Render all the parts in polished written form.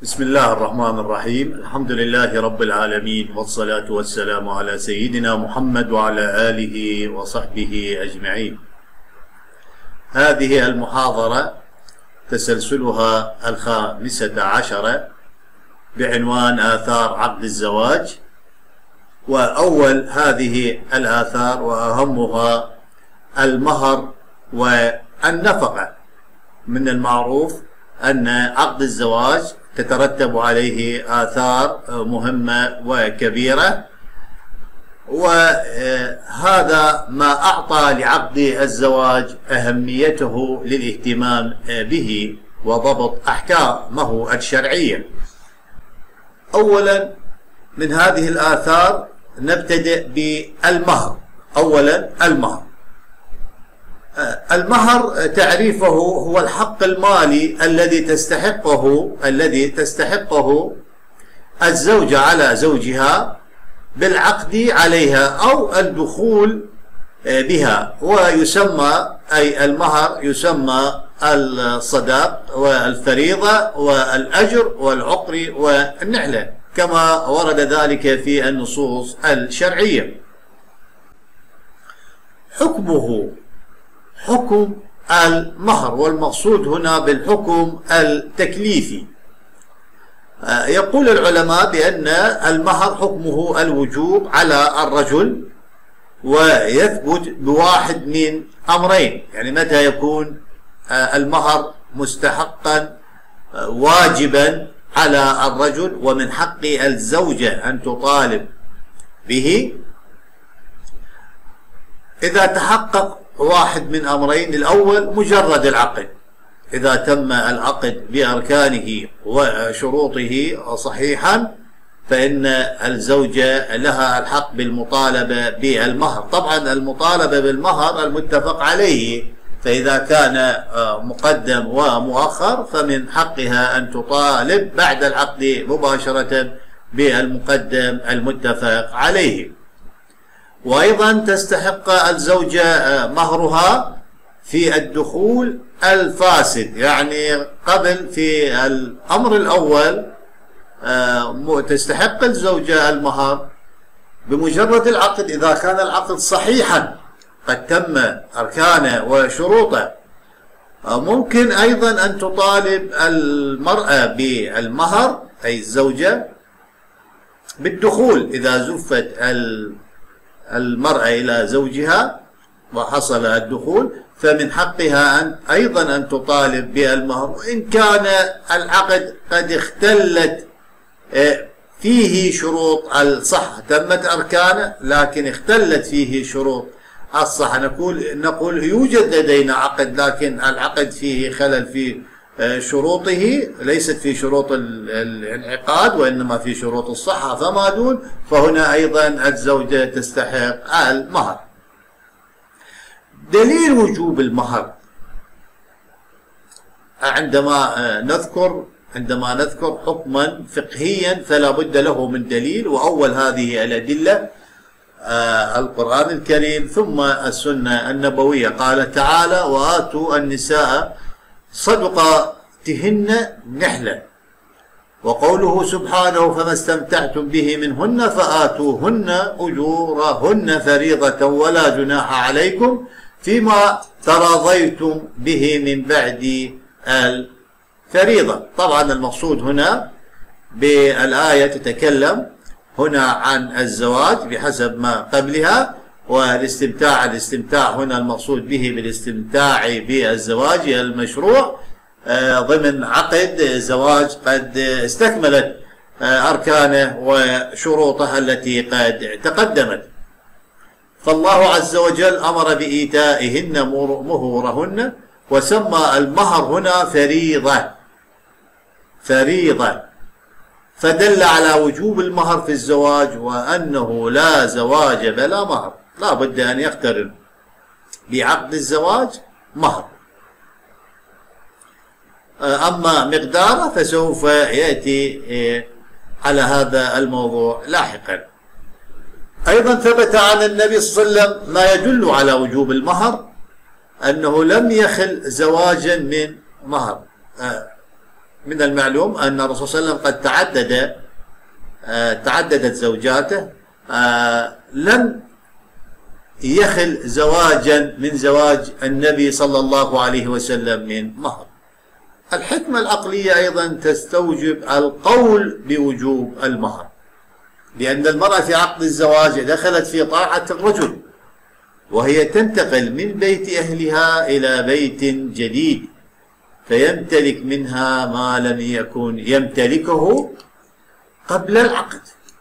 بسم الله الرحمن الرحيم. الحمد لله رب العالمين، والصلاة والسلام على سيدنا محمد وعلى آله وصحبه أجمعين. هذه المحاضرة تسلسلها 15 بعنوان آثار عقد الزواج. وأول هذه الآثار وأهمها المهر والنفقة. من المعروف أن عقد الزواج تترتب عليه آثار مهمة وكبيرة، وهذا ما أعطى لعقد الزواج أهميته للاهتمام به وضبط أحكامه الشرعية. أولا من هذه الآثار نبتدئ بالمهر. أولا المهر تعريفه هو الحق المالي الذي تستحقه الزوجة على زوجها بالعقد عليها أو الدخول بها، ويسمى أي المهر يسمى الصداق والفريضة والأجر والعقر والنحلة كما ورد ذلك في النصوص الشرعية. حكمه حكم المهر، والمقصود هنا بالحكم التكليفي. يقول العلماء بأن المهر حكمه الوجوب على الرجل، ويثبت بواحد من أمرين. يعني متى يكون المهر مستحقا واجبا على الرجل ومن حق الزوجة أن تطالب به؟ إذا تحقق واحد من أمرين. الأول مجرد العقد، إذا تم العقد بأركانه وشروطه صحيحا فإن الزوجة لها الحق بالمطالبة بالمهر. طبعا المطالبة بالمهر المتفق عليه، فإذا كان مقدم ومؤخر فمن حقها أن تطالب بعد العقد مباشرة بالمقدم المتفق عليه. وأيضا تستحق الزوجة مهرها في الدخول الفاسد، يعني قبل في الأمر الأول تستحق الزوجة المهر بمجرد العقد إذا كان العقد صحيحا قد تم أركانه وشروطه. ممكن أيضا أن تطالب المرأة بالمهر أي الزوجة بالدخول إذا زفت المرأة إلى زوجها وحصل الدخول، فمن حقها أيضا أن تطالب بالمهر، وإن كان العقد قد اختلت فيه شروط الصحة. تمت أركانه لكن اختلت فيه شروط الصحة. نقول يوجد لدينا عقد لكن العقد فيه خلل في شروطه، ليست في شروط الانعقاد وإنما في شروط الصحة فما دون، فهنا أيضا الزوجة تستحق المهر. دليل وجوب المهر عندما نذكر حكما فقهيا فلا بد له من دليل، وأول هذه الأدلة القرآن الكريم ثم السنة النبوية. قال تعالى: وآتوا النساء صدقاتهن نحلة. وقوله سبحانه: فما استمتعتم به منهن فآتوهن أجورهن فريضة ولا جناح عليكم فيما تراضيتم به من بعد الفريضة. طبعا المقصود هنا بالآية تتكلم هنا عن الزواج بحسب ما قبلها، والاستمتاع هنا المقصود به بالاستمتاع بالزواج المشروع ضمن عقد زواج قد استكملت أركانه وشروطها التي قد تقدمت. فالله عز وجل أمر بإيتائهن مهورهن، وسمى المهر هنا فريضة، فدل على وجوب المهر في الزواج، وأنه لا زواج بلا مهر، لا بد أن يقترن بعقد الزواج مهر. أما مقداره فسوف يأتي على هذا الموضوع لاحقا. أيضا ثبت عن النبي صلى الله عليه وسلم ما يدل على وجوب المهر، أنه لم يخل زواجا من مهر. من المعلوم أن الرسول صلى الله عليه وسلم قد تعددت زوجاته، لم يخل زواجا من زواج النبي صلى الله عليه وسلم من مهر. الحكمة العقلية أيضا تستوجب القول بوجوب المهر، لأن المرأة في عقد الزواج دخلت في طاعة الرجل، وهي تنتقل من بيت أهلها إلى بيت جديد، فيمتلك منها ما لم يكن يمتلكه قبل العقد.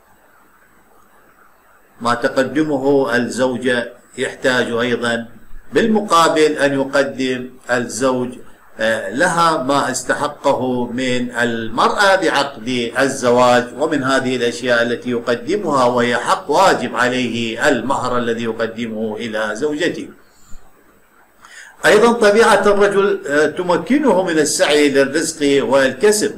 ما تقدمه الزوجة يحتاج أيضا بالمقابل أن يقدم الزوج لها ما استحقه من المرأة بعقد الزواج، ومن هذه الأشياء التي يقدمها وهي حق واجب عليه المهر الذي يقدمه إلى زوجته. أيضا طبيعة الرجل تمكنه من السعي للرزق والكسب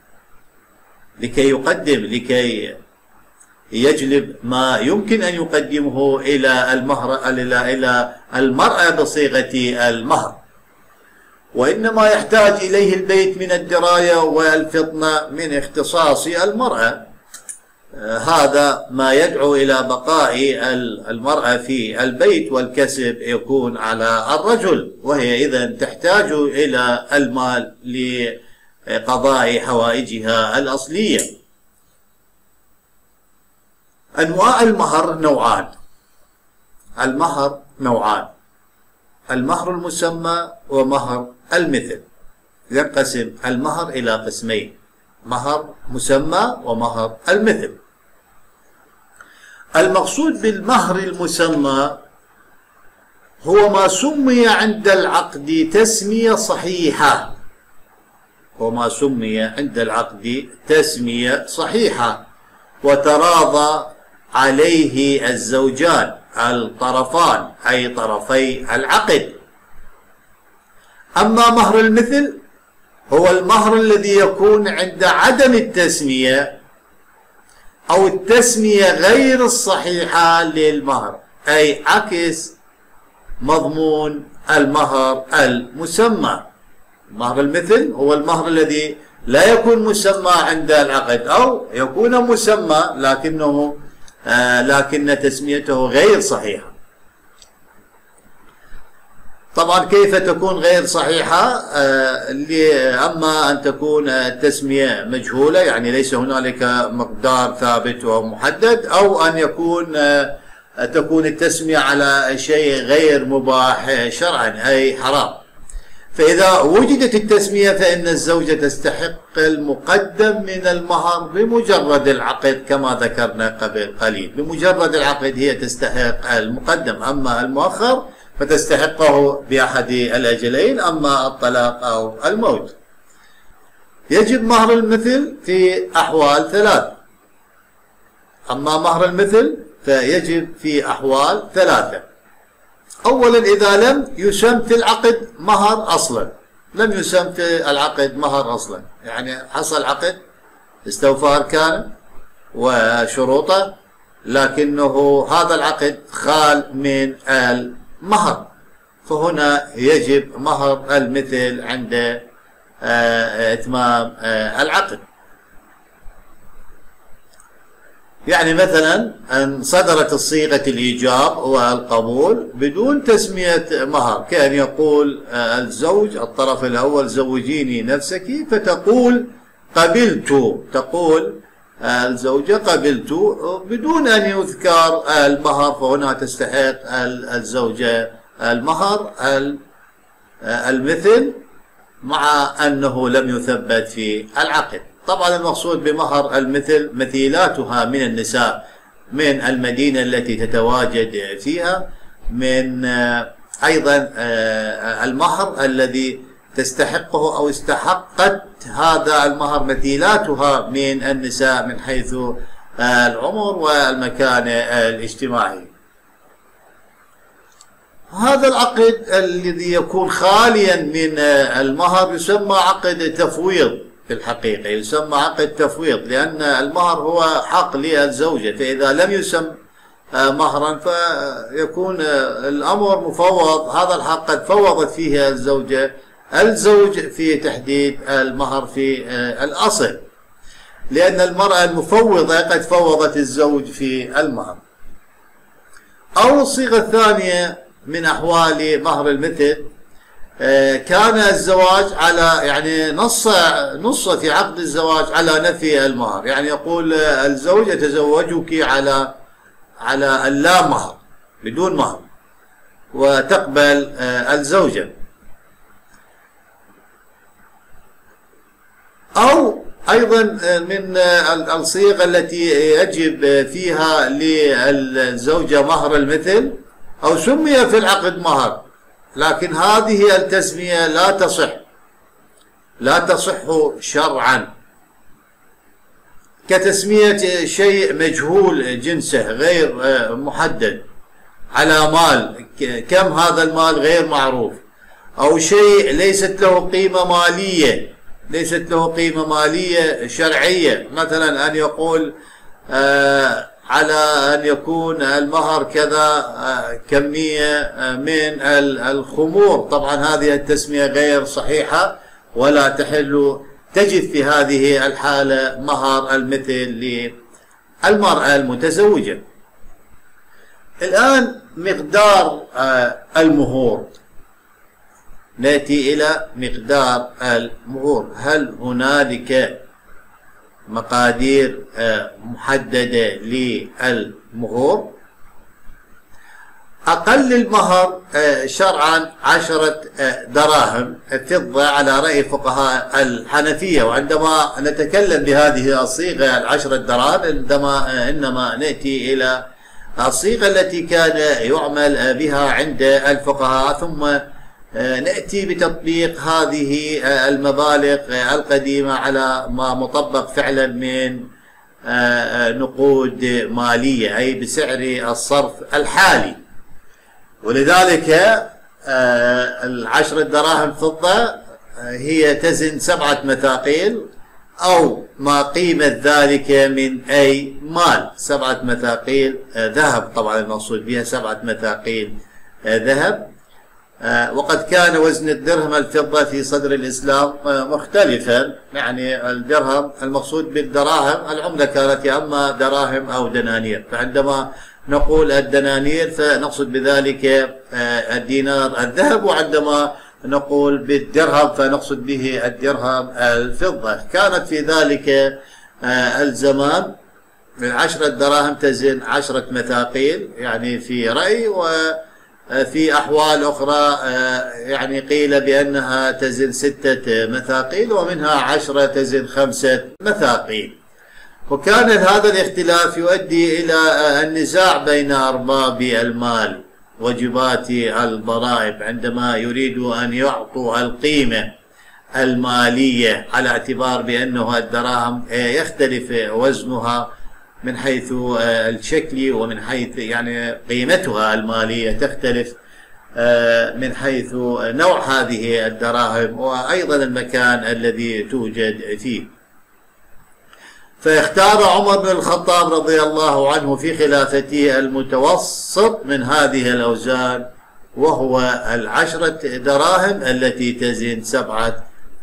لكي يجلب ما يمكن أن يقدمه إلى المرأة بصيغة المهر، وإنما يحتاج إليه البيت من الدراية والفطنة من اختصاص المرأة. هذا ما يدعو إلى بقاء المرأة في البيت، والكسب يكون على الرجل، وهي إذن تحتاج إلى المال لقضاء حوائجها الأصلية. أنواع المهر نوعان. المهر نوعان: المهر المسمى ومهر المثل. ينقسم المهر إلى قسمين: مهر مسمى ومهر المثل. المقصود بالمهر المسمى هو ما سمي عند العقد تسمية صحيحة، وتراضى عليه الزوجان الطرفان، أي طرفي العقد. أما مهر المثل هو المهر الذي يكون عند عدم التسمية أو التسمية غير الصحيحة للمهر، أي عكس مضمون المهر المسمى. مهر المثل هو المهر الذي لا يكون مسمى عند العقد، أو يكون مسمى لكن تسميته غير صحيحة. طبعا كيف تكون غير صحيحة؟ أما أن تكون التسمية مجهولة، يعني ليس هنالك مقدار ثابت ومحدد، أو أن تكون التسمية على شيء غير مباح شرعا، أي حرام. فإذا وجدت التسمية فإن الزوجة تستحق المقدم من المهر بمجرد العقد، كما ذكرنا قبل قليل. بمجرد العقد هي تستحق المقدم، أما المؤخر فتستحقه بأحد الأجلين، أما الطلاق أو الموت. يجب مهر المثل في أحوال ثلاث. أما مهر المثل فيجب في أحوال ثلاثة: أولا إذا لم يسم في العقد مهر أصلا، لم يسم في العقد مهر أصلا، يعني حصل عقد استوفى أركانه وشروطه، لكنه هذا العقد خال من المهر، فهنا يجب مهر المثل عند إتمام العقد. يعني مثلا أن صدرت الصيغة الإيجاب والقبول بدون تسمية مهر، كأن يقول الزوج الطرف الأول زوجيني نفسك، فتقول قبلت، تقول الزوجة قبلت بدون أن يذكر المهر، فهنا تستحق الزوجة المهر المثل مع أنه لم يثبت في العقد. طبعا المقصود بمهر المثل مثيلاتها من النساء من المدينة التي تتواجد فيها، من أيضا المهر الذي تستحقه أو استحقت هذا المهر مثيلاتها من النساء من حيث العمر والمكانة الاجتماعية. هذا العقد الذي يكون خاليا من المهر يسمى عقد تفويض. في الحقيقة يسمى عقد تفويض، لأن المهر هو حق للزوجة، فإذا لم يسم مهرا فيكون الأمر مفوض، هذا الحق قد فوضت فيه الزوجة الزوج في تحديد المهر في الأصل، لأن المرأة المفوضة قد فوضت الزوج في المهر. أو الصيغة الثانية من أحوال مهر المثل، كان الزواج على يعني نص في عقد الزواج على نفي المهر، يعني يقول الزوج يتزوجك على اللا مهر بدون مهر، وتقبل الزوجة. أو أيضا من الصيغ التي يجب فيها للزوجة مهر المثل، أو سمي في العقد مهر، لكن هذه التسمية لا تصح شرعا، كتسمية شيء مجهول جنسه غير محدد على مال، كم هذا المال غير معروف، أو شيء ليست له قيمة مالية شرعية، مثلا أن يقول على أن يكون المهر كذا كمية من الخمور. طبعا هذه التسمية غير صحيحة ولا تحل، تجد في هذه الحالة مهر المثل للمرأة المتزوجة. الآن مقدار المهور، نأتي إلى مقدار المهور. هل هنالك مقادير محددة للمهور؟ أقل المهر شرعا 10 دراهم فضة على رأي فقهاء الحنفية. وعندما نتكلم بهذه الصيغة 10 دراهم إنما نأتي إلى الصيغة التي كان يعمل بها عند الفقهاء، ثم نأتي بتطبيق هذه المبالغ القديمة على ما مطبق فعلا من نقود مالية، أي بسعر الصرف الحالي. ولذلك 10 دراهم فضة هي تزن 7 مثاقيل أو ما قيمة ذلك من أي مال. 7 مثاقيل ذهب، طبعا المقصود بها 7 مثاقيل ذهب. وقد كان وزن الدرهم الفضة في صدر الإسلام مختلفا، يعني الدرهم المقصود بالدراهم العملة كانت يا أما دراهم أو دنانير، فعندما نقول الدنانير فنقصد بذلك الدينار الذهب، وعندما نقول بالدرهم فنقصد به الدرهم الفضة. كانت في ذلك الزمان 10 دراهم تزن 10 مثاقيل يعني في رأي، وفي أحوال أخرى يعني قيل بأنها تزن 6 مثاقيل، ومنها 10 تزن 5 مثاقيل. وكان هذا الاختلاف يؤدي إلى النزاع بين أرباب المال وجبات الضرائب عندما يريدوا أن يعطوا القيمة المالية، على اعتبار بأنه الدراهم يختلف وزنها من حيث الشكل، ومن حيث يعني قيمتها المالية تختلف من حيث نوع هذه الدراهم، وأيضا المكان الذي توجد فيه. فاختار عمر بن الخطاب رضي الله عنه في خلافته المتوسط من هذه الأوزان، وهو 10 دراهم التي تزن 7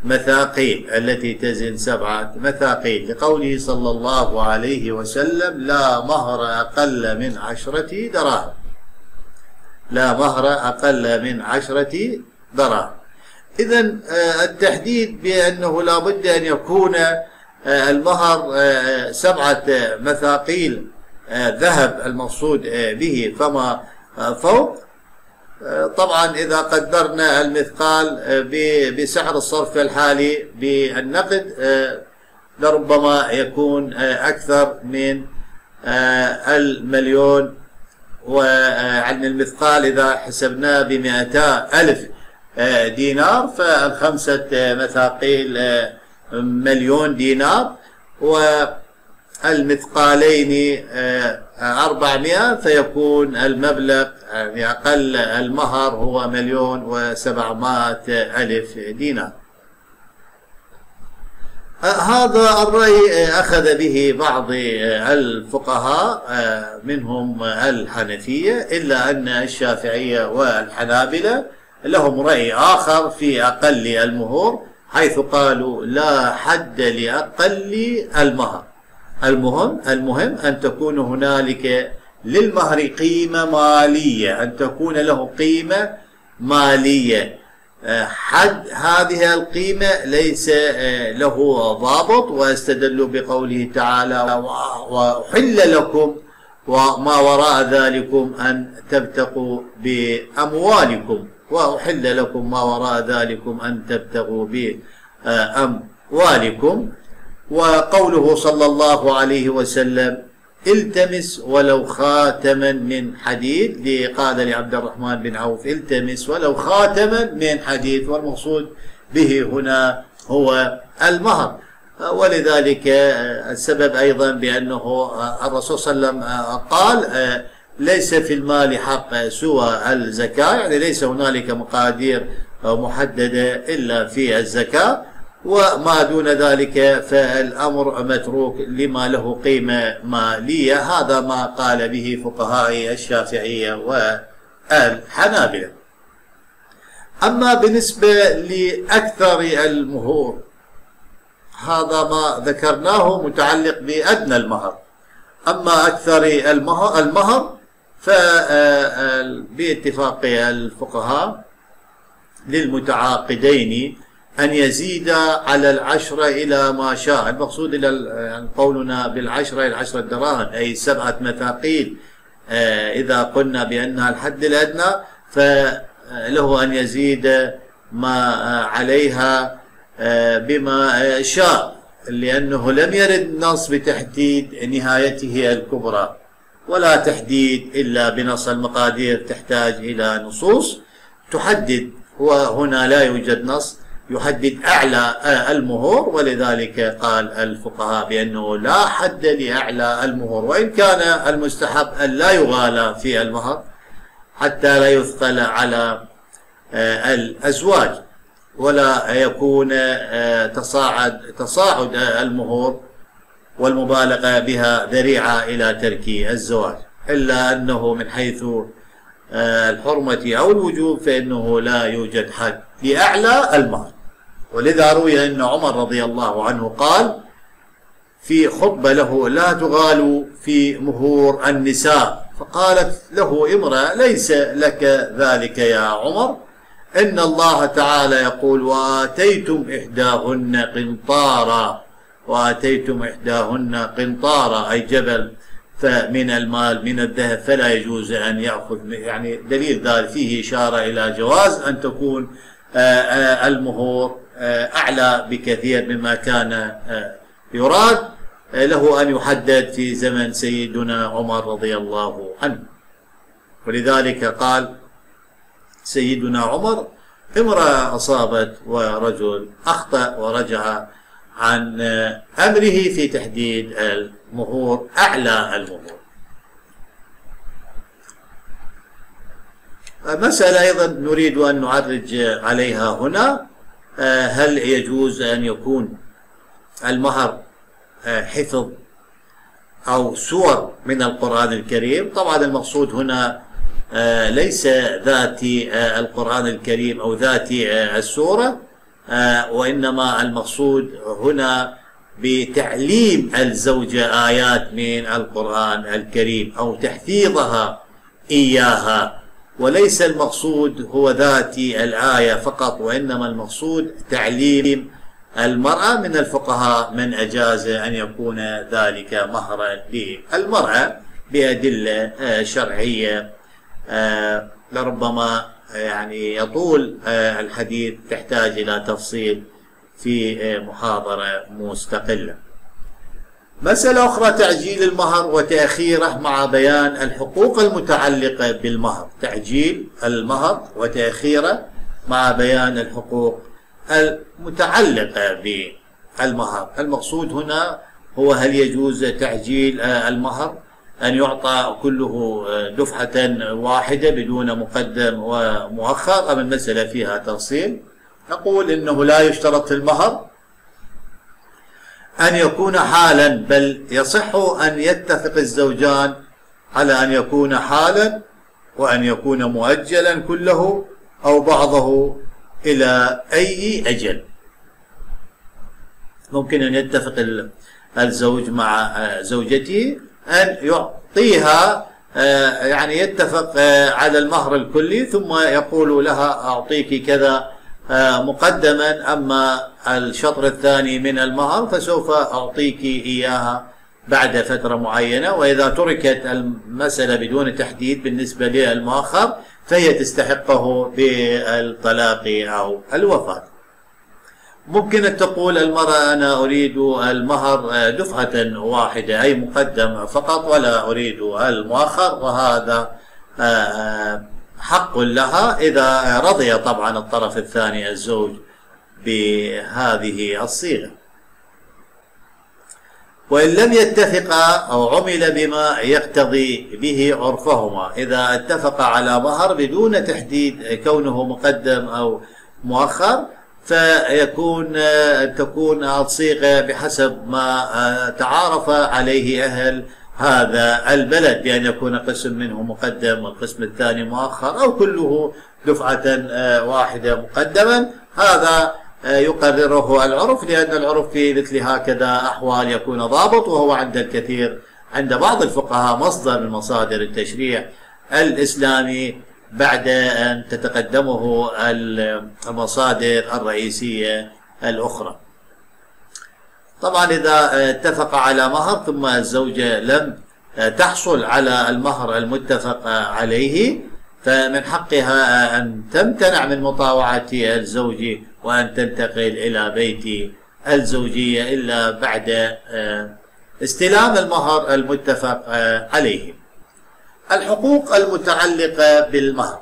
مثاقيل، لقوله صلى الله عليه وسلم: لا مهر أقل من 10 دراهم. لا مهر أقل من 10 دراهم. إذن التحديد بأنه لا بد أن يكون المهر 7 مثاقيل ذهب المقصود به فما فوق. طبعا إذا قدرنا المثقال بسعر الصرف الحالي بالنقد لربما يكون أكثر من 1,000,000. وعن المثقال إذا حسبناه ب200,000 دينار، ف5 مثاقيل 1,000,000 دينار، والمثقالين 400، فيكون المبلغ يعني أقل المهر هو 1,700,000 دينار. هذا الرأي أخذ به بعض الفقهاء منهم الحنفية، إلا أن الشافعية والحنابلة لهم رأي آخر في أقل المهور، حيث قالوا لا حد لأقل المهر. المهم أن تكون هنالك للمهر قيمة مالية، أن تكون له قيمة مالية. حد هذه القيمة ليس له ضابط، واستدلوا بقوله تعالى وأحل لكم وما وراء ذلكم أن تبتغوا بأموالكم، وأحل لكم ما وراء ذلكم أن تبتغوا بأموالكم. وقوله صلى الله عليه وسلم التمس ولو خاتما من حديد، قال لعبد الرحمن بن عوف التمس ولو خاتما من حديد، والمقصود به هنا هو المهر. ولذلك السبب أيضا بأنه الرسول صلى الله عليه وسلم قال ليس في المال حق سوى الزكاة، يعني ليس هنالك مقادير محددة إلا في الزكاة، وما دون ذلك فالأمر متروك لما له قيمة مالية. هذا ما قال به فقهاء الشافعية والحنابلة. أما بالنسبة لأكثر المهور، هذا ما ذكرناه متعلق بأدنى المهر. أما أكثر المهر فباتفاق الفقهاء للمتعاقدين أن يزيد على 10 إلى ما شاء. المقصود إلى قولنا بالعشرة إلى 10 دراهم، أي 7 مثاقيل. إذا قلنا بأنها الحد الأدنى فله أن يزيد ما عليها بما شاء، لأنه لم يرد نص بتحديد نهايته الكبرى، ولا تحديد إلا بنص. المقادير تحتاج إلى نصوص تحدد، وهنا لا يوجد نص يحدد أعلى المهور. ولذلك قال الفقهاء بأنه لا حد لأعلى المهور، وإن كان المستحب أن لا يغالى في المهر حتى لا يثقل على الأزواج، ولا يكون تصاعد المهور والمبالغة بها ذريعة إلى ترك الزواج، إلا أنه من حيث الحرمة أو الوجوب فإنه لا يوجد حد لأعلى المهر. ولذا روي أن عمر رضي الله عنه قال في خطبة له لا تغالوا في مهور النساء، فقالت له امرأة ليس لك ذلك يا عمر، إن الله تعالى يقول وآتيتم إحداهن قنطارا أي جبل فمن المال من الذهب فلا يجوز أن يأخذ. يعني دليل ذلك فيه إشارة إلى جواز أن تكون المهور أعلى بكثير مما كان يراد له أن يحدد في زمن سيدنا عمر رضي الله عنه. ولذلك قال سيدنا عمر امرأة أصابت ورجل أخطأ ورجع عن أمره في تحديد المهور أعلى المهور. مسألة أيضا نريد أن نعرج عليها هنا، هل يجوز أن يكون المهر حفظ أو سور من القرآن الكريم؟ طبعا المقصود هنا ليس ذاتي القرآن الكريم أو ذاتي السورة، وإنما المقصود هنا بتعليم الزوجة آيات من القرآن الكريم أو تحفيظها إياها، وليس المقصود هو ذاتي الآية فقط، وإنما المقصود تعليم المرأة. من الفقهاء من أجاز أن يكون ذلك مهرا للمرأة بأدلة شرعية، لربما يعني يطول الحديث، تحتاج إلى تفصيل في محاضرة مستقلة. مسألة أخرى تعجيل المهر وتأخيره مع بيان الحقوق المتعلقة بالمهر. تعجيل المهر وتأخيره مع بيان الحقوق المتعلقة بالمهر. المقصود هنا هو هل يجوز تعجيل المهر، أن يعطى كله دفعة واحدة بدون مقدم ومؤخر، أم المسألة فيها تفصيل؟ نقول إنه لا يشترط في المهر أن يكون حالا، بل يصح أن يتفق الزوجان على أن يكون حالا وأن يكون مؤجلا كله، أو بعضه إلى أي أجل. ممكن أن يتفق الزوج مع زوجته أن يعطيها، يعني يتفق على المهر الكلي ثم يقول لها أعطيك كذا مقدما، أما الشطر الثاني من المهر فسوف أعطيك إياها بعد فترة معينة. وإذا تركت المسألة بدون تحديد بالنسبة للمؤخر فهي تستحقه بالطلاق أو الوفاة. ممكن أن تقول المرأة أنا أريد المهر دفعة واحدة أي مقدم فقط ولا أريد المؤخر، وهذا حق لها إذا رضي طبعا الطرف الثاني الزوج بهذه الصيغة. وإن لم يتفقا أو عمل بما يقتضي به عرفهما، إذا اتفقا على مهر بدون تحديد كونه مقدم أو مؤخر تكون الصيغة بحسب ما تعارف عليه أهل هذا البلد، بأن يكون قسم منه مقدم والقسم الثاني مؤخر أو كله دفعة واحدة مقدما. هذا يقرره العرف، لأن العرف في مثل هكذا أحوال يكون ضابط، وهو عند الكثير عند بعض الفقهاء مصدر من مصادر التشريع الإسلامي بعد أن تتقدمه المصادر الرئيسية الأخرى. طبعا إذا اتفق على مهر ثم الزوجة لم تحصل على المهر المتفق عليه فمن حقها أن تمتنع من مطاوعة الزوج وأن تنتقل إلى بيت الزوجية إلا بعد استلام المهر المتفق عليه. الحقوق المتعلقة بالمهر.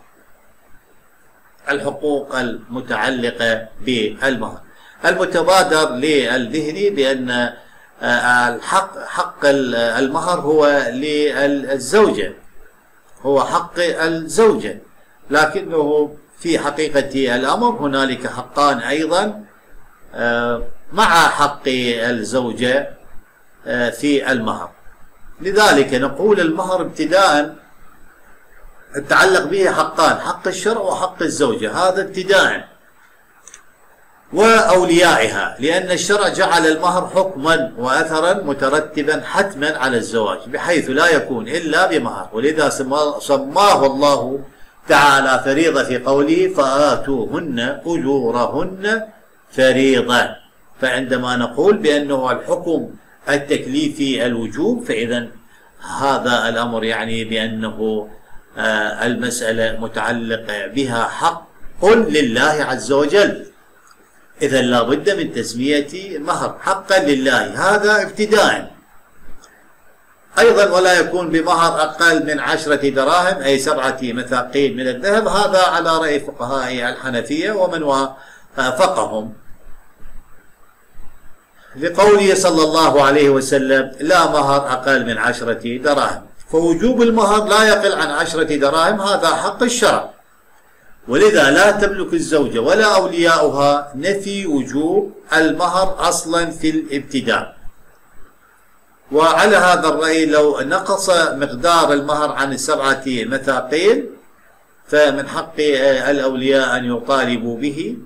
الحقوق المتعلقة بالمهر المتبادر للذهن بأن حق المهر هو للزوجة، هو حق الزوجة، لكنه في حقيقة الأمر هنالك حقان أيضا مع حق الزوجة في المهر. لذلك نقول المهر ابتداء يتعلق به حقان، حق الشرع وحق الزوجة، هذا ابتداء، وأوليائها، لأن الشرع جعل المهر حكما وأثرا مترتبا حتما على الزواج بحيث لا يكون إلا بمهر، ولذا سماه الله تعالى فريضة في قوله فآتوهن أجورهن فريضة. فعندما نقول بأنه الحكم التكليفي الوجوب فإذا هذا الأمر يعني بأنه المسألة متعلقة بها حق لله عز وجل، إذا لا بد من تسمية مهر حقا لله، هذا ابتداء. أيضا ولا يكون بمهر أقل من 10 دراهم أي 7 مثاقيل من الذهب، هذا على رأي فقهاء الحنفية ومن وافقهم، لقوله صلى الله عليه وسلم لا مهر أقل من 10 دراهم، فوجوب المهر لا يقل عن 10 دراهم، هذا حق الشرع، ولذا لا تملك الزوجة ولا أولياؤها نفي وجوب المهر أصلا في الابتداء. وعلى هذا الرأي لو نقص مقدار المهر عن 7 مثاقيل فمن حق الأولياء أن يطالبوا به،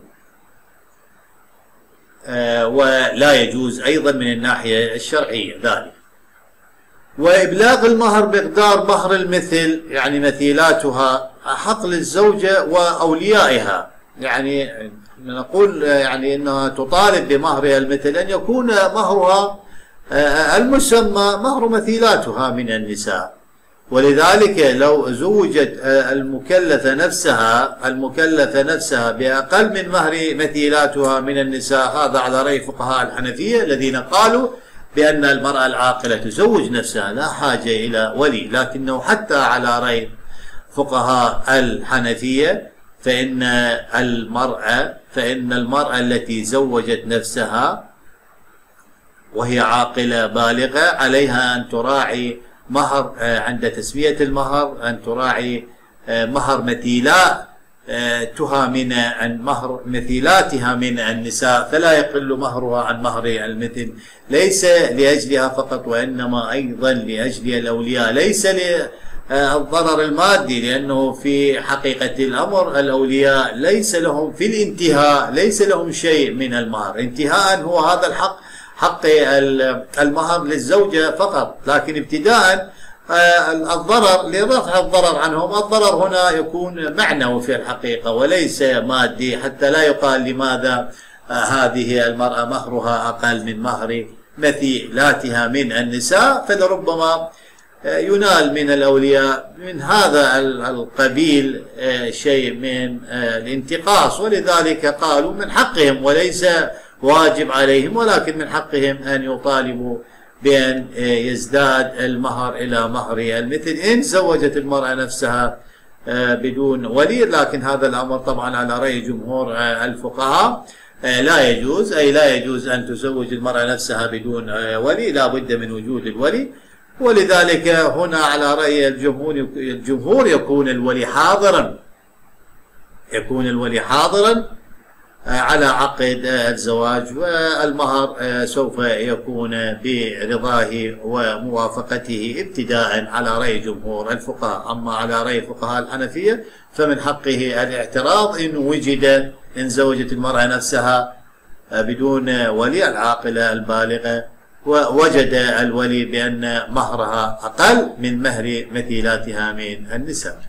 ولا يجوز أيضا من الناحية الشرعية ذلك. وإبلاغ المهر بمقدار مهر المثل يعني مثيلاتها حق للزوجة وأوليائها، يعني نقول يعني أنها تطالب بمهرها المثل أن يكون مهرها المسمى مهر مثيلاتها من النساء، ولذلك لو زوجت المكلفة نفسها بأقل من مهر مثيلاتها من النساء، هذا على رأي فقهاء الحنفية الذين قالوا بأن المرأة العاقلة تزوج نفسها لا حاجة إلى ولي، لكنه حتى على رأي فقهاء الحنفية فإن المرأة التي زوجت نفسها وهي عاقلة بالغة عليها أن تراعي مهر عند تسمية المهر، أن تراعي مهر مثيلاتها من النساء، فلا يقل مهرها عن مهر المثل، ليس لأجلها فقط وإنما أيضا لأجل الأولياء، ليس الضرر المادي، لأنه في حقيقة الأمر الأولياء ليس لهم في الانتهاء ليس لهم شيء من المهر، انتهاء هو هذا الحق، حق المهر للزوجة فقط، لكن ابتداء الضرر لرفع الضرر عنهم، الضرر هنا يكون معنوي في الحقيقة وليس مادي، حتى لا يقال لماذا هذه المرأة مهرها أقل من مهر مثيلاتها من النساء، فلربما ينال من الأولياء من هذا القبيل شيء من الانتقاص، ولذلك قالوا من حقهم وليس واجب عليهم، ولكن من حقهم أن يطالبوا بأن يزداد المهر إلى مهر المثل إن زوجت المرأة نفسها بدون ولي. لكن هذا الأمر طبعا على رأي جمهور الفقهاء لا يجوز، أي لا يجوز أن تزوج المرأة نفسها بدون ولي، لا بد من وجود الولي. ولذلك هنا على رأي الجمهور يكون الولي حاضرا على عقد الزواج، والمهر سوف يكون برضاه وموافقته ابتداء على رأي جمهور الفقهاء. أما على رأي الفقهاء الحنفية فمن حقه الاعتراض إن زوجت المرأة نفسها بدون ولي، العاقلة البالغة، ووجد الولي بأن مهرها أقل من مهر مثيلاتها من النساء.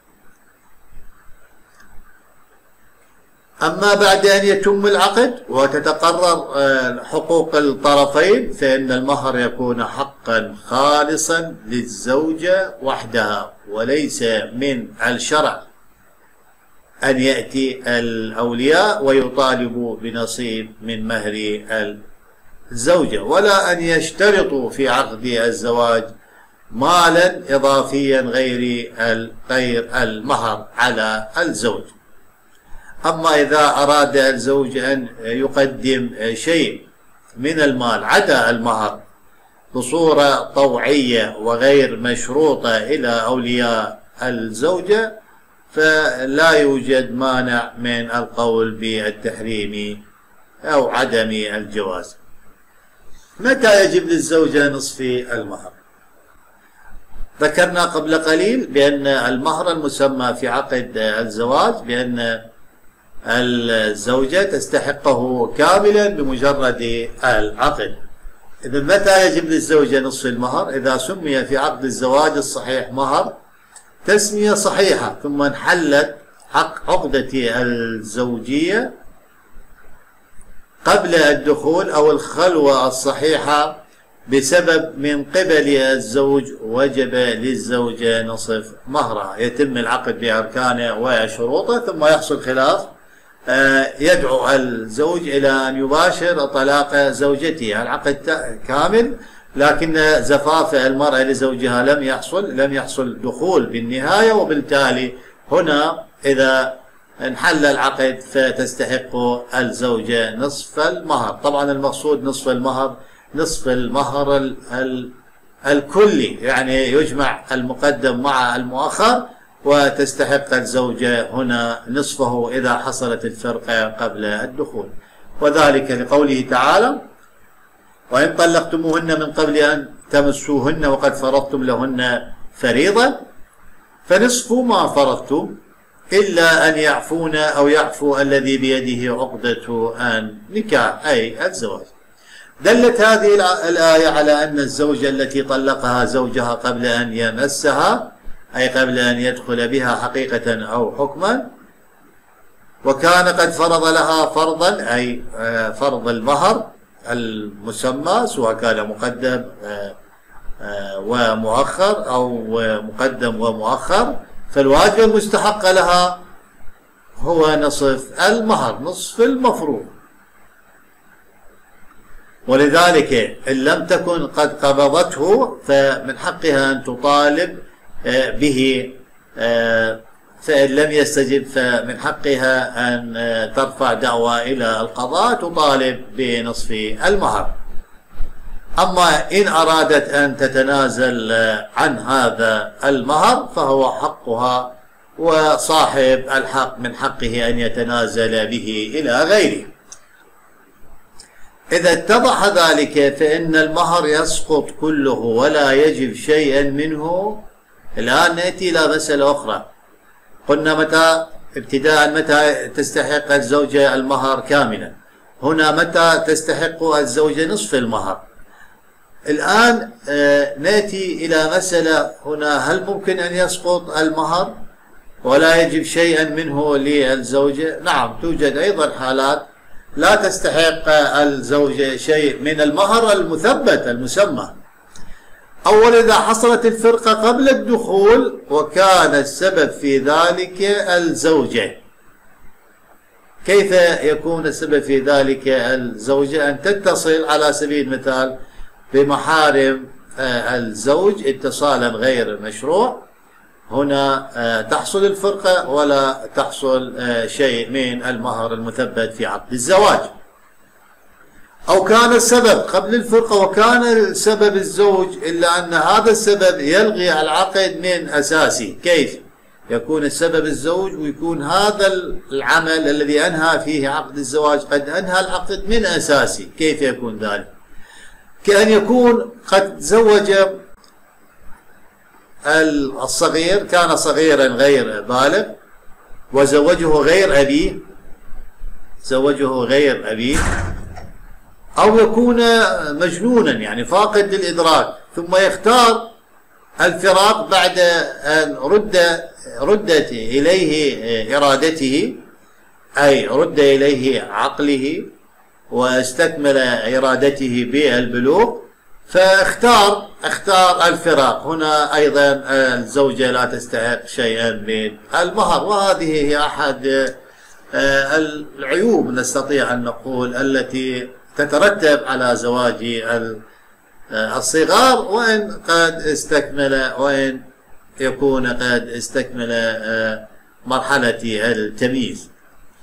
أما بعد أن يتم العقد وتتقرر حقوق الطرفين فإن المهر يكون حقا خالصا للزوجة وحدها، وليس من الشرع أن يأتي الأولياء ويطالبوا بنصيب من مهر الزوجة، ولا أن يشترطوا في عقد الزواج مالا إضافيا غير المهر على الزوج. أما إذا أراد الزوج أن يقدم شيء من المال عدا المهر بصورة طوعية وغير مشروطة إلى أولياء الزوجة فلا يوجد مانع من القول بالتحريم أو عدم الجواز. متى يجب للزوجة نصف المهر؟ ذكرنا قبل قليل بأن المهر المسمى في عقد الزواج بأن الزوجة تستحقه كاملا بمجرد العقد. إذا متى يجب للزوجة نصف المهر؟ إذا سمي في عقد الزواج الصحيح مهر تسمية صحيحة ثم انحلت عقدة الزوجية قبل الدخول أو الخلوة الصحيحة بسبب من قبل الزوج، وجب للزوجة نصف مهرها. يتم العقد بأركانه وشروطه ثم يحصل خلاف، يدعو الزوج إلى أن يباشر طلاق زوجته، العقد كامل لكن زفاف المرأة لزوجها لم يحصل دخول بالنهاية، وبالتالي هنا إذا انحل العقد فتستحق الزوجة نصف المهر. طبعا المقصود نصف المهر الكلي، يعني يجمع المقدم مع المؤخر، وتستحق الزوجة هنا نصفه إذا حصلت الفرقة قبل الدخول، وذلك لقوله تعالى: وإن طلقتموهن من قبل أن تمسوهن وقد فرضتم لهن فريضة فنصف ما فرضتم إلا أن يعفون أو يعفو الذي بيده عقدة النكاح أي الزواج. دلت هذه الآية على أن الزوجة التي طلقها زوجها قبل أن يمسها أي قبل أن يدخل بها حقيقة أو حكما، وكان قد فرض لها فرضا أي فرض المهر المسمى سواء كان مقدم ومؤخر أو مقدم ومؤخر، فالواجب المستحق لها هو نصف المهر، نصف المفروض. ولذلك إن لم تكن قد قبضته فمن حقها أن تطالب به، فإن لم يستجب فمن حقها أن ترفع دعوى إلى القضاء تطالب بنصف المهر. أما إن أرادت أن تتنازل عن هذا المهر فهو حقها، وصاحب الحق من حقه أن يتنازل به إلى غيره. إذا اتضح ذلك فإن المهر يسقط كله ولا يجب شيئا منه الآن نأتي إلى مسألة أخرى. قلنا متى تستحق الزوجة المهر كاملا. هنا متى تستحق الزوجة نصف المهر. الآن نأتي إلى مسألة هنا، هل ممكن أن يسقط المهر ولا يجب شيئا منه للزوجة؟ نعم، توجد أيضا حالات لا تستحق الزوجة شيء من المهر المثبت المسمى. أول، إذا حصلت الفرقة قبل الدخول وكان السبب في ذلك الزوجة. كيف يكون السبب في ذلك الزوجة؟ أن تتصل على سبيل المثال بمحارم الزوج اتصالا غير مشروع، هنا تحصل الفرقة ولا تحصل شيء من المهر المثبت في عقد الزواج. أو كان السبب قبل الفرقة وكان السبب الزوج، إلا أن هذا السبب يلغي العقد من أساسه. كيف يكون السبب الزوج ويكون هذا العمل الذي أنهى فيه عقد الزواج قد أنهى العقد من أساسه؟ كيف يكون ذلك؟ كأن يكون قد زوج الصغير، كان صغيرا غير بالغ وزوجه غير أبيه، أو يكون مجنونا يعني فاقد للإدراك، ثم يختار الفراق بعد أن ردت إليه إرادته، أي رد إليه عقله واستكمل إرادته بالبلوغ، فاختار الفراق. هنا أيضا الزوجة لا تستحق شيئا من المهر. وهذه هي أحد العيوب نستطيع أن نقول التي تترتب على زواج الصغار، وإن يكون قد استكمل مرحلة التمييز.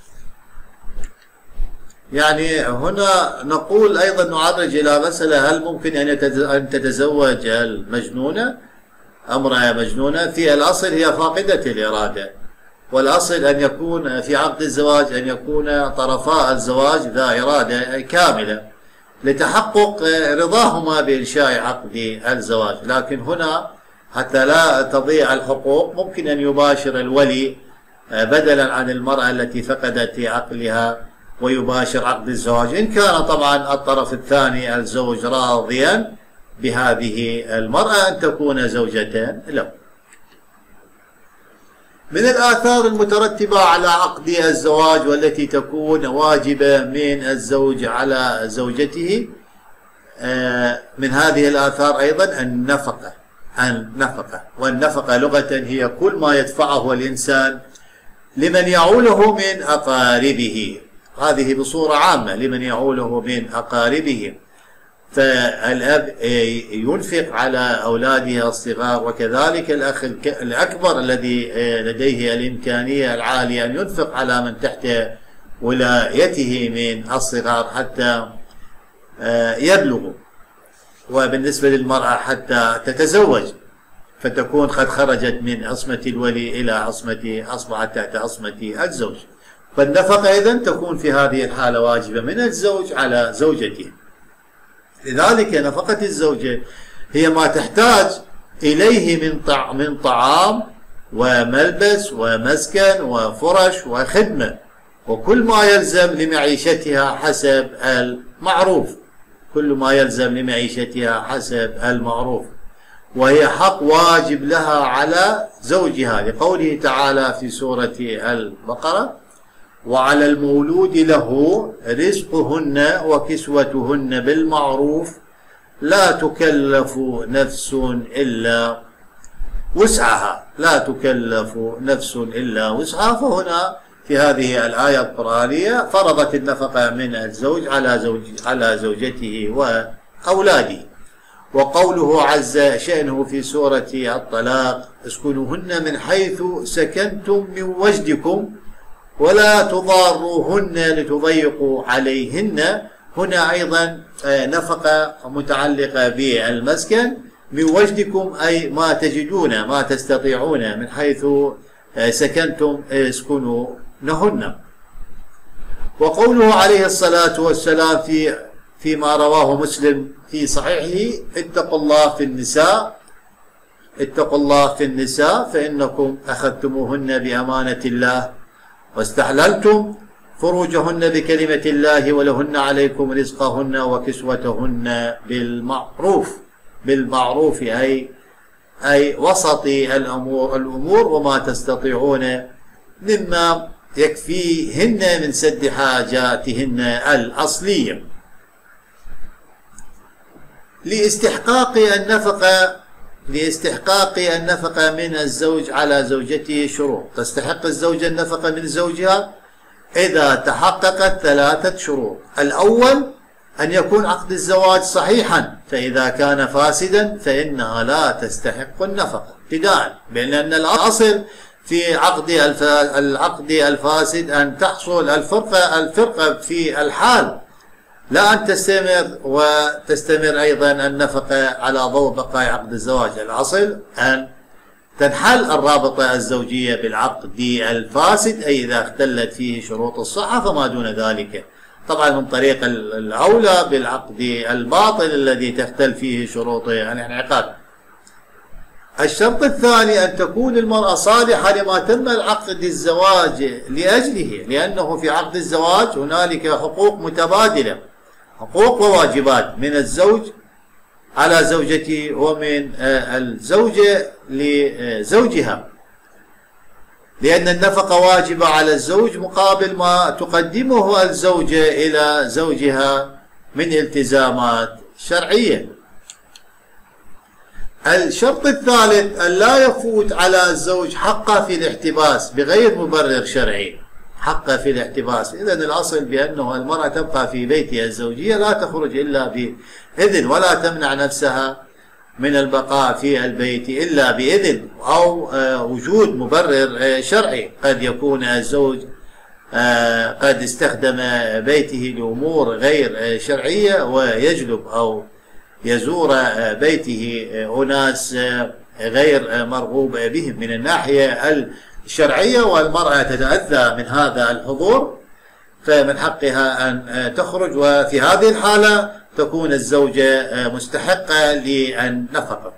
يعني هنا نقول أيضا نعرج إلى مسألة، هل ممكن أن تتزوج المجنونة؟ امرأة مجنونة في الأصل هي فاقدة الإرادة، والأصل أن يكون في عقد الزواج أن يكون طرفا الزواج ذا إرادة كاملة لتحقق رضاهما بإنشاء عقد الزواج. لكن هنا حتى لا تضيع الحقوق ممكن أن يباشر الولي بدلا عن المرأة التي فقدت عقلها ويباشر عقد الزواج، إن كان طبعا الطرف الثاني الزوج راضيا بهذه المرأة أن تكون زوجة له. من الآثار المترتبة على عقد الزواج والتي تكون واجبة من الزوج على زوجته، من هذه الآثار أيضا النفقة. والنفقة لغة هي كل ما يدفعه الإنسان لمن يعوله من أقاربه، هذه بصورة عامة لمن يعوله من أقاربه. فالأب ينفق على أولاده الصغار، وكذلك الأخ الأكبر الذي لديه الإمكانية العالية أن ينفق على من تحت ولايته من الصغار حتى يبلغوا. وبالنسبة للمرأة حتى تتزوج فتكون قد خرجت من عصمة الولي إلى أصبحت تحت عصمة الزوج. فالنفقة إذن تكون في هذه الحالة واجبة من الزوج على زوجته. لذلك نفقة الزوجة هي ما تحتاج إليه من طعام وملبس ومسكن وفرش وخدمة، وكل ما يلزم لمعيشتها حسب المعروف، وهي حق واجب لها على زوجها، لقوله تعالى في سورة البقرة: وعلى المولود له رزقهن وكسوتهن بالمعروف لا تكلف نفس إلا وسعها. فهنا في هذه الآية القرآنية فرضت النفقة من الزوج على زوجته وأولاده. وقوله عز شأنه في سورة الطلاق: اسكنوهن من حيث سكنتم من وجدكم ولا تضاروهن لتضيقوا عليهن. هنا أيضا نفقة متعلقة بالمسكن، من وجدكم أي ما تجدون ما تستطيعون، من حيث سكنتم اسكنوهن. وقوله عليه الصلاة والسلام فيما رواه مسلم في صحيحه: اتقوا الله في النساء اتقوا الله في النساء فإنكم أخذتموهن بأمانة الله واستحللتم فروجهن بكلمة الله ولهن عليكم رزقهن وكسوتهن بالمعروف أي وسط الأمور وما تستطيعون مما يكفيهن من سد حاجاتهن الأصلية. لاستحقاق النفقة من الزوج على زوجته شروط. تستحق الزوجة النفقة من زوجها إذا تحققت 3 شروط. الأول أن يكون عقد الزواج صحيحا، فإذا كان فاسدا فإنها لا تستحق النفقة ابتداء، لأن الأصل في العقد الفاسد أن تحصل الفرقة في الحال، لا أن تستمر أيضا النفقة على ضوء بقاء عقد الزواج. الأصل أن تنحل الرابطة الزوجية بالعقد الفاسد، أي إذا اختلت فيه شروط الصحة، فما دون ذلك طبعا من طريق الأولى بالعقد الباطل الذي تختل فيه شروط الانعقاد. الشرط الثاني أن تكون المرأة صالحة لما تم عقد الزواج لأجله، لأنه في عقد الزواج هنالك حقوق متبادلة، حقوق وواجبات من الزوج على زوجته ومن الزوجة لزوجها، لأن النفقة واجبة على الزوج مقابل ما تقدمه الزوجة إلى زوجها من التزامات شرعية. الشرط الثالث أن لا يفوت على الزوج حقه في الاحتباس بغير مبرر شرعي. حقه في الاحتباس، إذا الأصل بأنه المرأة تبقى في بيتها الزوجية لا تخرج إلا بإذن، ولا تمنع نفسها من البقاء في البيت إلا بإذن أو وجود مبرر شرعي. قد يكون الزوج قد استخدم بيته لأمور غير شرعية ويجلب أو يزور بيته أناس غير مرغوب بهم من الناحية الشرعية، والمرأة تتأذى من هذا الحضور، فمن حقها أن تخرج، وفي هذه الحالة تكون الزوجة مستحقة للنفقة.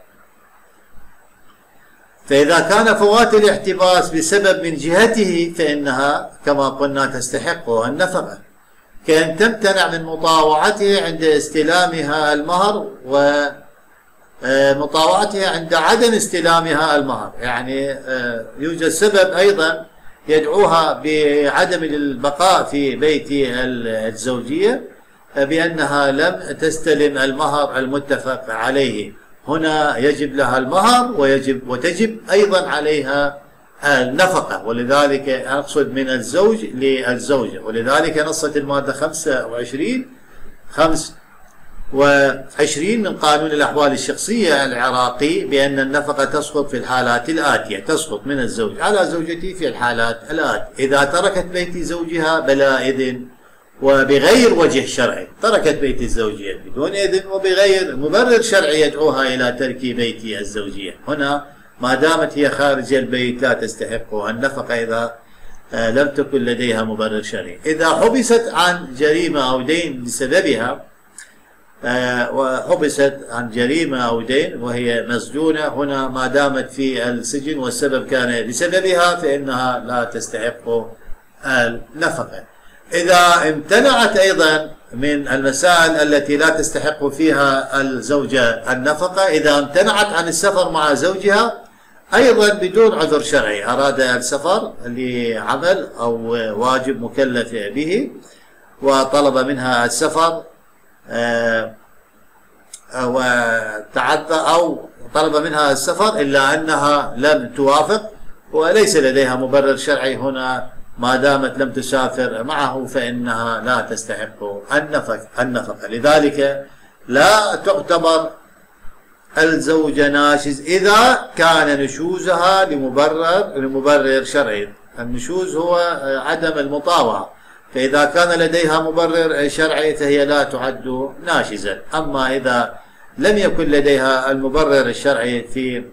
فإذا كان فوات الاحتباس بسبب من جهته فإنها كما قلنا تستحق النفقة، كأن تمتنع من مطاوعته عند استلامها المهر ومطاوعتها عند عدم استلامها المهر، يعني يوجد سبب أيضا يدعوها بعدم البقاء في بيت الزوجية بأنها لم تستلم المهر المتفق عليه. هنا يجب لها المهر وتجب أيضا عليها النفقة، ولذلك أقصد من الزوج للزوجة، ولذلك نصت المادة 25 من قانون الأحوال الشخصية العراقي بأن النفقة تسقط في الحالات الآتية. تسقط من الزوج على زوجته في الحالات الآتية: إذا تركت بيت زوجها بلا إذن وبغير وجه شرعي، تركت بيت الزوجية بدون إذن وبغير مبرر شرعي يدعوها إلى ترك بيت الزوجية، هنا ما دامت هي خارج البيت لا تستحق النفقة إذا لم تكن لديها مبرر شرعي. إذا حبست عن جريمة أو دين بسببها، وحبست عن جريمة أو دين وهي مسجونة، هنا ما دامت في السجن والسبب كان بسببها فإنها لا تستحق النفقة. إذا امتنعت أيضا من المسائل التي لا تستحق فيها الزوجة النفقة، إذا امتنعت عن السفر مع زوجها أيضا بدون عذر شرعي، أراد السفر لعمل أو واجب مكلف به وطلب منها السفر وتعذر أو طلب منها السفر إلا أنها لم توافق وليس لديها مبرر شرعي، هنا ما دامت لم تسافر معه فإنها لا تستحق النفقة. لذلك لا تعتبر الزوجة ناشز إذا كان نشوزها لمبرر شرعي. النشوز هو عدم المطاوعة، فإذا كان لديها مبرر شرعي فهي لا تعد ناشزا. أما إذا لم يكن لديها المبرر الشرعي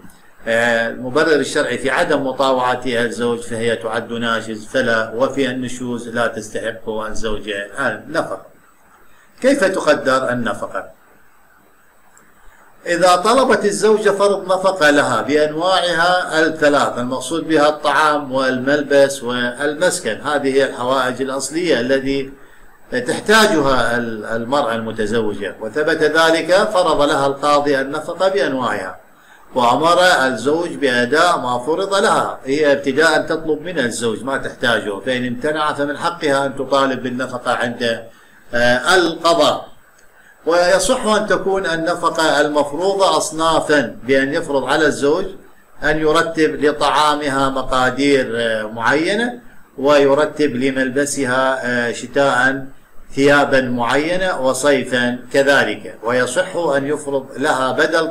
في عدم مطاوعة الزوج فهي تعد ناشز، فلا وفي النشوز لا تستحق الزوجة النفقة. كيف تقدر النفقة؟ إذا طلبت الزوجة فرض نفقة لها بأنواعها الثلاث، المقصود بها الطعام والملبس والمسكن، هذه هي الحوائج الأصلية التي تحتاجها المرأة المتزوجة، وثبت ذلك فرض لها القاضي النفقة بأنواعها، وأمر الزوج بأداء ما فرض لها، هي ابتداء تطلب من الزوج ما تحتاجه، فإن امتنع فمن حقها أن تطالب بالنفقة عند القضاء. ويصح أن تكون النفقة المفروضة أصنافا، بأن يفرض على الزوج أن يرتب لطعامها مقادير معينة، ويرتب لملبسها شتاء ثيابا معينة، وصيفا كذلك. ويصح أن يفرض لها بدل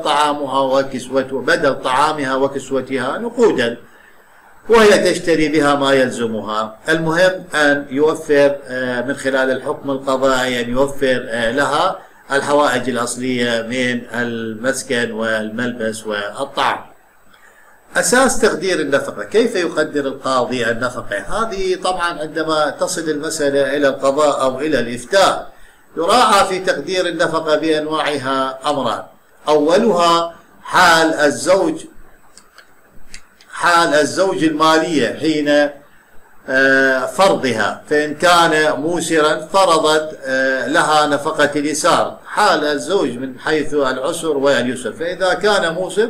طعامها وكسوتها نقودا، وهي تشتري بها ما يلزمها. المهم أن يوفر من خلال الحكم القضائي، أن يوفر لها الحوائج الأصلية من المسكن والملبس والطعام. أساس تقدير النفقة، كيف يقدر القاضي النفقة؟ هذه طبعا عندما تصل المسألة إلى القضاء أو إلى الإفتاء يراعى في تقدير النفقة بأنواعها أمران. أولها حال الزوج المالية حين فرضها، فإن كان موسرا فرضت لها نفقة اليسار، حال الزوج من حيث العسر واليسر، فإذا كان موسر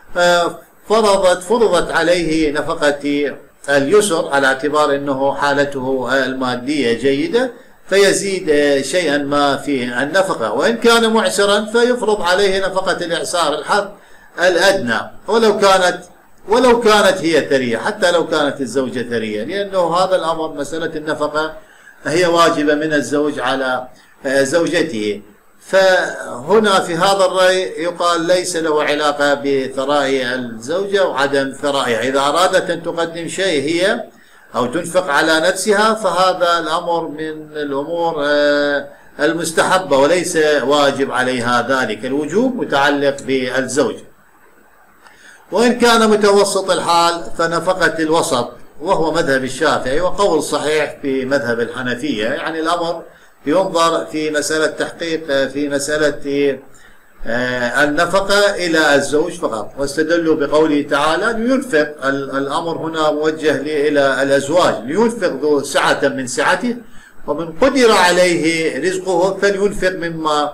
فرضت عليه نفقة اليسر على اعتبار أنه حالته المادية جيدة، فيزيد شيئا ما في النفقة. وإن كان معسرا فيفرض عليه نفقة الإعسار الحد الأدنى، ولو كانت هي ثرية، حتى لو كانت الزوجة ثرية، لأنه هذا الأمر مسألة النفقة هي واجبة من الزوج على زوجته. فهنا في هذا الرأي يقال ليس له علاقة بثراء الزوجة وعدم ثرائها، إذا أرادت أن تقدم شيء هي أو تنفق على نفسها فهذا الأمر من الأمور المستحبة وليس واجب عليها ذلك، الوجوب متعلق بالزوج. وإن كان متوسط الحال فنفقة الوسط، وهو مذهب الشافعي وقول صحيح في مذهب الحنفية، يعني الأمر ينظر في مسألة تحقيق في مسألة النفقة إلى الزوج فقط، واستدلوا بقوله تعالى لينفق، الأمر هنا موجه إلى الأزواج، لينفق ذو سعة من سعته ومن قدر عليه رزقه فلينفق مما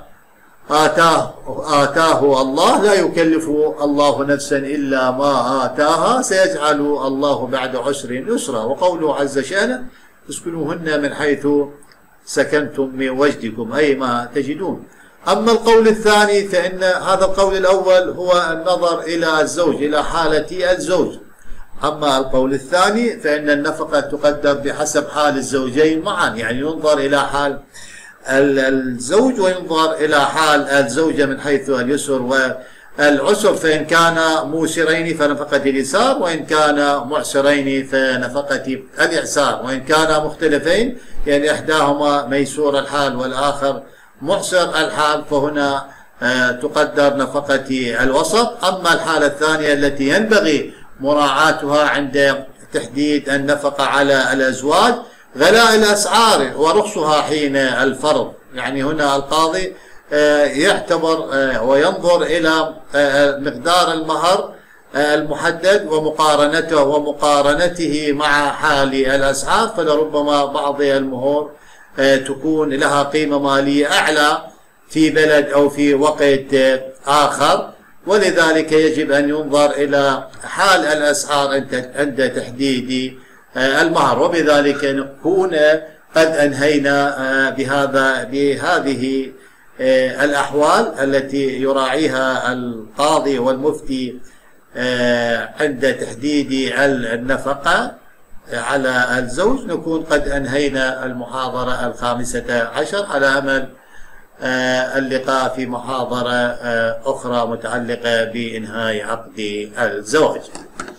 آتاه الله، لا يكلف الله نفسا إلا ما آتاها سيجعل الله بعد عسر يسرا. وقوله عز شأنه اسكنوهن من حيث سكنتم من وجدكم، أي ما تجدون. أما القول الثاني فإن هذا القول الأول هو النظر إلى الزوج، إلى حالة الزوج. أما القول الثاني فإن النفقة تقدر بحسب حال الزوجين معا، يعني ينظر إلى حال الزوج وينظر إلى حال الزوجة من حيث اليسر والعسر، فإن كان موسرين فنفقة اليسار، وإن كان معسرين فنفقة الإعسار، وإن كان مختلفين يعني إحداهما ميسور الحال والآخر معسر الحال فهنا تقدر نفقة الوسط. أما الحالة الثانية التي ينبغي مراعاتها عند تحديد النفقة على الأزواج غلاء الأسعار ورخصها حين الفرض، يعني هنا القاضي يعتبر وينظر إلى مقدار المهر المحدد ومقارنته مع حال الأسعار، فلربما بعض المهور تكون لها قيمة مالية أعلى في بلد أو في وقت آخر، ولذلك يجب أن ينظر إلى حال الأسعار عند تحديد المهر. وبذلك نكون قد أنهينا بهذه الأحوال التي يراعيها القاضي والمفتي عند تحديد النفقة على الزوج. نكون قد أنهينا المحاضرة 15 على أمل اللقاء في محاضرة أخرى متعلقة بإنهاء عقد الزواج.